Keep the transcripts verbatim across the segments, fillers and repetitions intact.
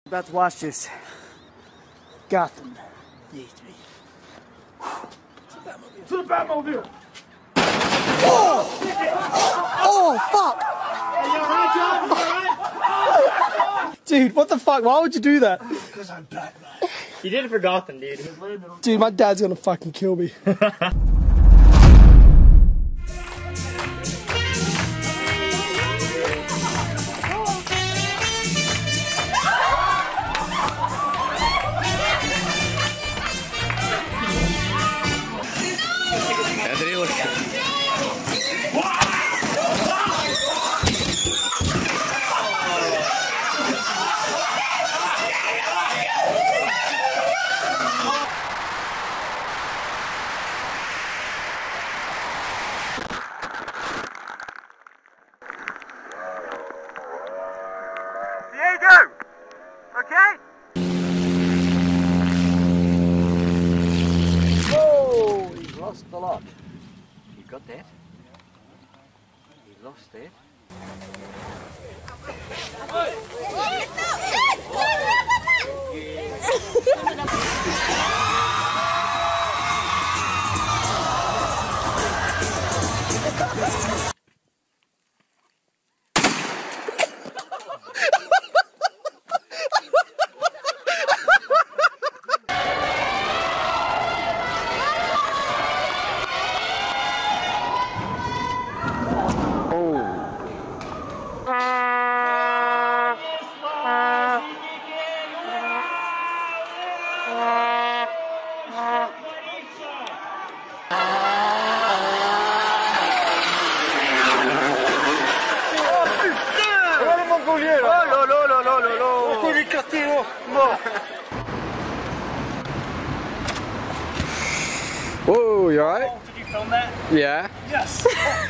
About to watch this. Gotham needs me. To the Batmobile! Oh! Oh, fuck! Are you alright, John? You alright? Dude, what the fuck? Why would you do that? Because I'm Batman. You did it for Gotham, dude. Dude, my dad's gonna fucking kill me. Diego! Okay? Oh, he's lost a lot. You got that? He lost it. Whoa, you alright? Oh, did you film that? Yeah. Yes!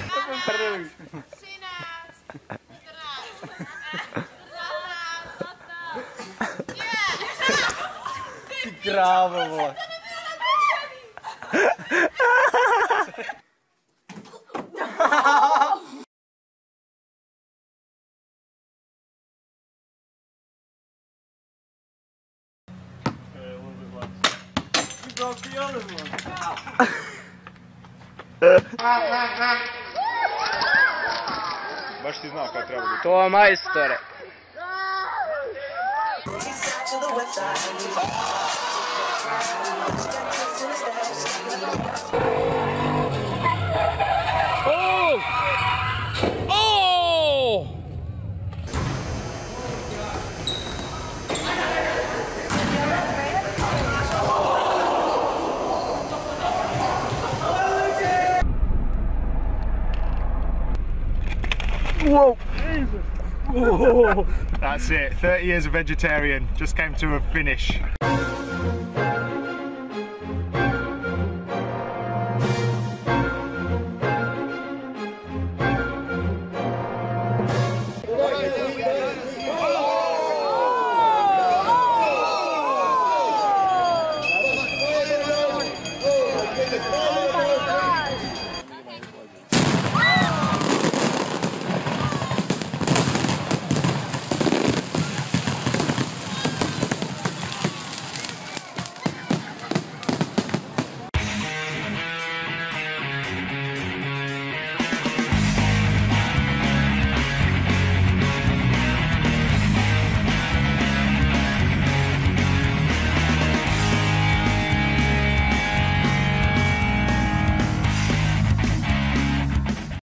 Grave, boy. You broke the other one. Baš ti znao kad treba biti. To je majstore. Oh! Oh! Whoa! That's it, thirty years of vegetarian, just came to a finish.